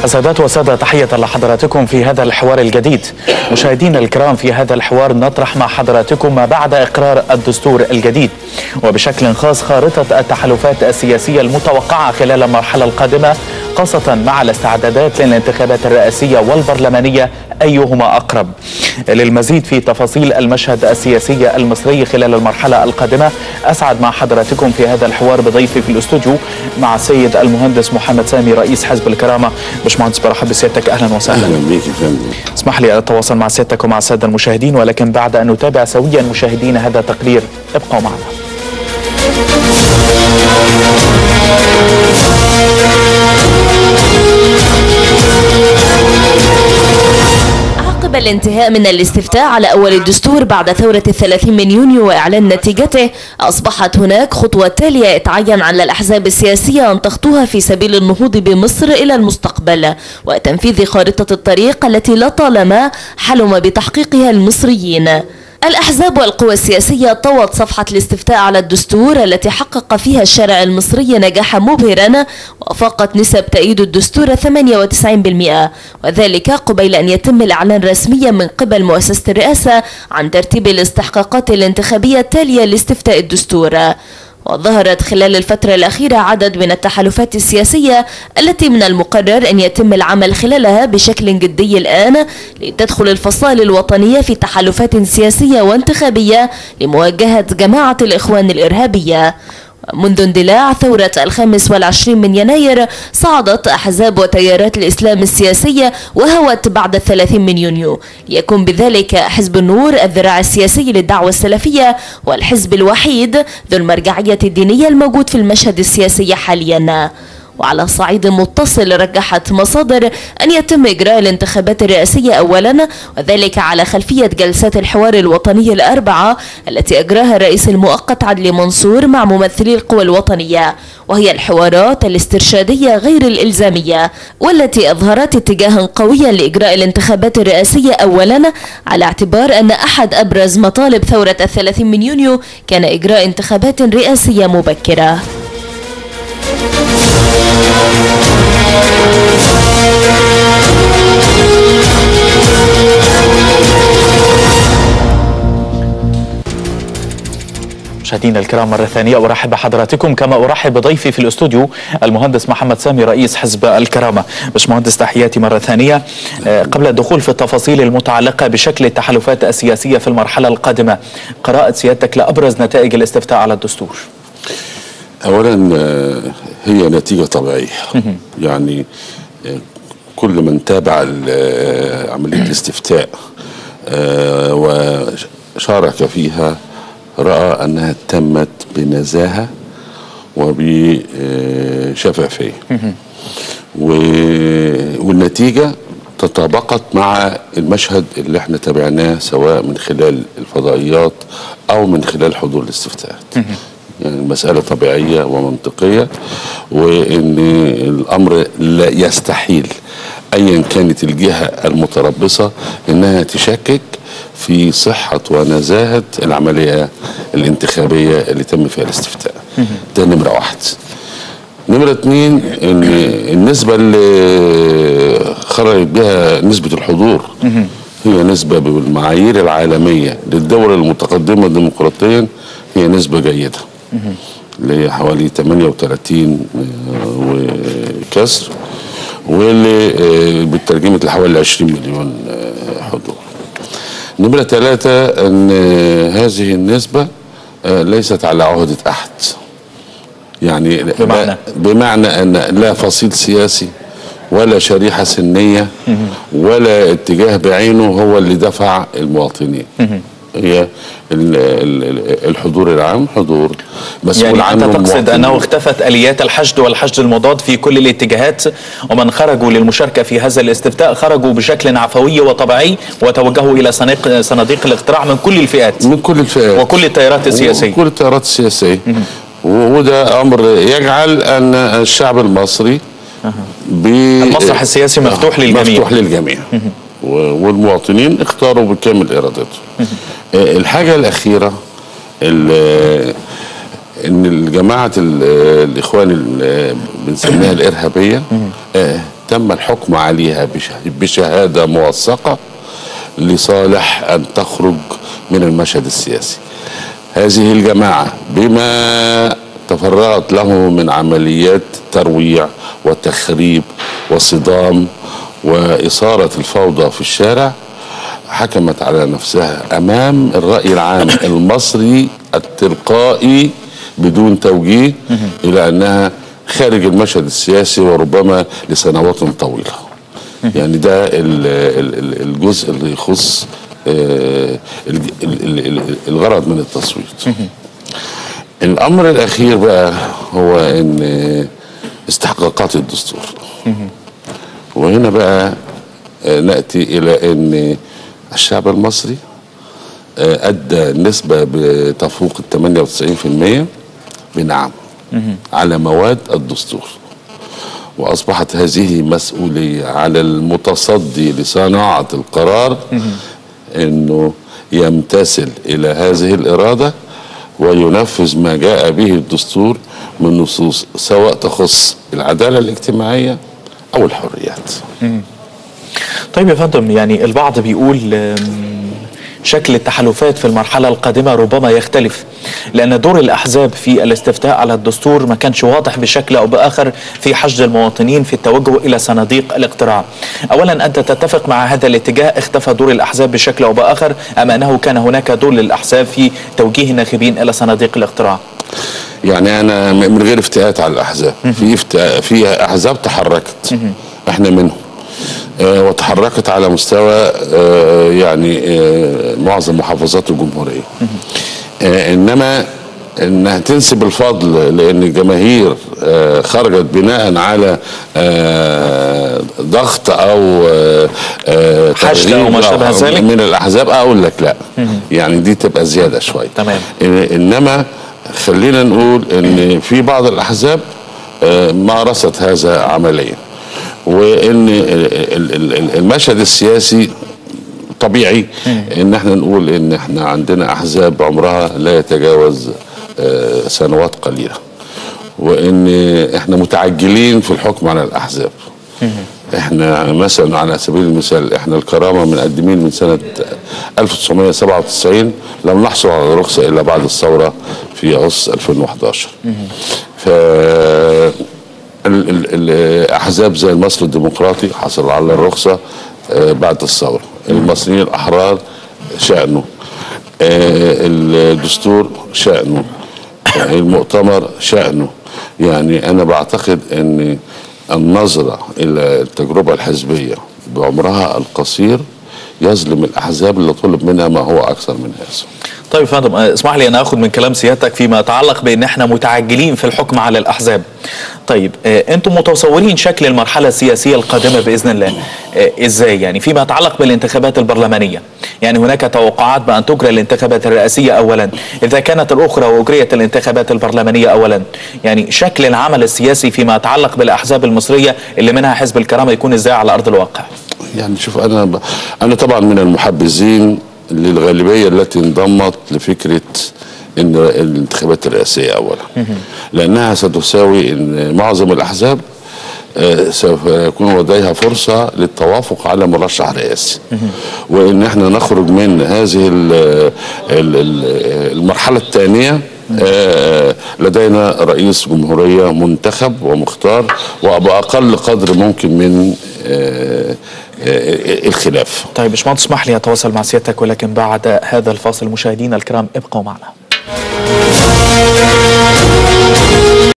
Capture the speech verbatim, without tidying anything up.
سادات وسادة، تحية لحضراتكم في هذا الحوار الجديد. مشاهدينا الكرام، في هذا الحوار نطرح مع حضراتكم ما بعد إقرار الدستور الجديد، وبشكل خاص خارطة التحالفات السياسية المتوقعة خلال المرحلة القادمة، خاصة مع الاستعدادات للانتخابات الرئاسية والبرلمانية أيهما أقرب. للمزيد في تفاصيل المشهد السياسي المصري خلال المرحلة القادمة، أسعد مع حضراتكم في هذا الحوار بضيفي في الاستوديو مع السيد المهندس محمد سامي رئيس حزب الكرامة. باشمهندس، برحب بسيادتك، أهلا وسهلا. أهلا بك يا فندم. اسمح لي أتواصل مع سيادتك ومع السادة المشاهدين، ولكن بعد أن نتابع سويا مشاهدين هذا التقرير، ابقوا معنا. عقب الانتهاء من الاستفتاء على أول الدستور بعد ثورة الثلاثين من يونيو وإعلان نتيجته، أصبحت هناك خطوة تالية يتعين على الأحزاب السياسية أن تخطوها في سبيل النهوض بمصر إلى المستقبل وتنفيذ خارطة الطريق التي لطالما حلم بتحقيقها المصريين. الأحزاب والقوى السياسية طوت صفحة الاستفتاء على الدستور التي حقق فيها الشارع المصري نجاحا مبهرا، وفاقت نسب تأييد الدستور ثمانية وتسعين بالمئة، وذلك قبيل أن يتم الإعلان رسميا من قبل مؤسسة الرئاسة عن ترتيب الاستحقاقات الانتخابية التالية لاستفتاء الدستور. وظهرت خلال الفترة الأخيرة عدد من التحالفات السياسية التي من المقرر أن يتم العمل خلالها بشكل جدي الآن لتدخل الفصائل الوطنية في تحالفات سياسية وانتخابية لمواجهة جماعة الإخوان الإرهابية. منذ اندلاع ثورة الخامس والعشرين من يناير صعدت أحزاب وتيارات الإسلام السياسية وهوت بعد الثلاثين من يونيو، ليكون بذلك حزب النور الذراع السياسي للدعوة السلفية والحزب الوحيد ذو المرجعية الدينية الموجود في المشهد السياسي حاليا. وعلى صعيد متصل، رجحت مصادر أن يتم إجراء الانتخابات الرئاسية أولا، وذلك على خلفية جلسات الحوار الوطني الأربعة التي أجراها الرئيس المؤقت عدلي منصور مع ممثلي القوى الوطنية، وهي الحوارات الاسترشادية غير الإلزامية، والتي أظهرت اتجاها قويا لإجراء الانتخابات الرئاسية أولا، على اعتبار أن أحد أبرز مطالب ثورة الثلاثين من يونيو كان إجراء انتخابات رئاسية مبكرة. مشاهدينا الكرام، مرة ثانية أرحب بحضراتكم، كما أرحب بضيفي في الاستوديو المهندس محمد سامي رئيس حزب الكرامة. باشمهندس، تحياتي مرة ثانية. قبل الدخول في التفاصيل المتعلقة بشكل التحالفات السياسية في المرحلة القادمة، قراءة سيادتك لأبرز نتائج الاستفتاء على الدستور. أولا هي نتيجة طبيعية، يعني كل من تابع عملية الاستفتاء وشارك فيها رأى أنها تمت بنزاهة وبشفافية، والنتيجة تطابقت مع المشهد اللي احنا تابعناه سواء من خلال الفضائيات أو من خلال حضور الاستفتاءات. يعني المسألة طبيعية ومنطقية، وإن الأمر لا يستحيل أيا كانت الجهة المتربصة إنها تشكك في صحة ونزاهة العملية الانتخابية اللي تم فيها الاستفتاء. ده نمرة واحد. نمرة اتنين، إن النسبة اللي خرجت بها نسبة الحضور هي نسبة بالمعايير العالمية للدول المتقدمة ديمقراطيا، هي نسبة جيدة، اللي هي حوالي ثمانية وثلاثين وكسر، واللي بالترجمة لحوالي عشرين مليون حضور. نمرة ثلاثة، أن هذه النسبة ليست على عهدة أحد، يعني بمعنى, بمعنى أن لا فصيل سياسي ولا شريحة سنية ولا اتجاه بعينه هو اللي دفع المواطنين. هي الحضور العام حضور مسؤول عنه. يعني أنت تقصد أنه اختفت آليات الحشد والحشد المضاد في كل الاتجاهات، ومن خرجوا للمشاركة في هذا الاستفتاء خرجوا بشكل عفوي وطبيعي وتوجهوا إلى صناديق الاقتراع من كل الفئات من كل الفئات وكل التيارات السياسية وكل التيارات السياسية. وده أمر يجعل أن الشعب المصري المسرح السياسي مفتوح للجميع مفتوح للجميع والمواطنين اختاروا بكامل إرادتهم. الحاجة الأخيرة، ان الجماعه الاخوان اللي بنسميها الارهابيه تم الحكم عليها بشهادة موثقة لصالح أن تخرج من المشهد السياسي. هذه الجماعة بما تفرغت له من عمليات ترويع وتخريب وصدام وإثارة الفوضى في الشارع حكمت على نفسها أمام الرأي العام المصري التلقائي بدون توجيه إلى أنها خارج المشهد السياسي وربما لسنوات طويلة. يعني ده الجزء اللي يخص الغرض من التصويت. الأمر الأخير بقى هو أن استحقاقات الدستور، وهنا بقى نأتي إلى أن الشعب المصري أدى نسبة بتفوق ال ثمانية وتسعين بالمئة بنعم على مواد الدستور، وأصبحت هذه مسؤولية على المتصدي لصناعة القرار أنه يمتثل إلى هذه الإرادة وينفذ ما جاء به الدستور من نصوص سواء تخص العدالة الاجتماعية أو الحريات. طيب يا فندم، يعني البعض بيقول شكل التحالفات في المرحلة القادمة ربما يختلف، لأن دور الأحزاب في الاستفتاء على الدستور ما كانش واضح بشكل أو بآخر في حشد المواطنين في التوجه إلى صناديق الاقتراع. أولا، أنت تتفق مع هذا الاتجاه؟ اختفى دور الأحزاب بشكل أو بآخر أم أنه كان هناك دور للأحزاب في توجيه الناخبين إلى صناديق الاقتراع؟ يعني أنا من غير افتئات على الأحزاب، في افتئاء في أحزاب تحركت، احنا منهم، آه وتحركت على مستوى آه يعني آه معظم محافظات الجمهورية. آه انما انها تنسب الفضل لان الجماهير آه خرجت بناء على آه ضغط او آه حشد او ما شابه ذلك من الاحزاب، اقول لك لا. يعني دي تبقى زياده شويه. تمام. انما خلينا نقول ان في بعض الاحزاب آه مارست هذا عمليا، وان المشهد السياسي طبيعي ان احنا نقول ان احنا عندنا احزاب عمرها لا يتجاوز سنوات قليله، وان احنا متعجلين في الحكم على الاحزاب. احنا مثلا على سبيل المثال احنا الكرامه مقدمين من سنه ألف وتسعمئة وسبعة وتسعين، لم نحصل على رخصه الا بعد الثوره في اغسطس ألفين وأحد عشر. ف الأحزاب زي المصري الديمقراطي حصل على الرخصة بعد الثورة، المصريين الأحرار شأنه، الدستور شأنه، المؤتمر شأنه. يعني أنا بعتقد أن النظرة إلى التجربة الحزبية بعمرها القصير يظلم الأحزاب اللي طلب منها ما هو أكثر من هذا. طيب يا فندم، اسمح لي أن أخذ من كلام سيادتك فيما يتعلق بأن احنا متعجلين في الحكم على الأحزاب. طيب أنتم متصورين شكل المرحلة السياسية القادمة بإذن الله إزاي؟ يعني فيما يتعلق بالانتخابات البرلمانية، يعني هناك توقعات بأن تجرى الانتخابات الرئاسية أولا، إذا كانت الأخرى وأجريت الانتخابات البرلمانية أولا، يعني شكل العمل السياسي فيما يتعلق بالأحزاب المصرية اللي منها حزب الكرامة يكون إزاي على أرض الواقع؟ يعني شوف، أنا ب... أنا طبعا من المحبذين للغالبية التي انضمت لفكرة ان الانتخابات الرئاسية اولا، لانها ستساوي ان معظم الاحزاب سوف يكون لديها فرصة للتوافق على مرشح رئاسي، وان احنا نخرج من هذه المرحلة الثانية لدينا رئيس جمهورية منتخب ومختار وبأقل قدر ممكن من الخلاف. طيب باشمهندس، اسمح لي اتواصل مع سيادتك ولكن بعد هذا الفاصل. مشاهدينا الكرام ابقوا معنا.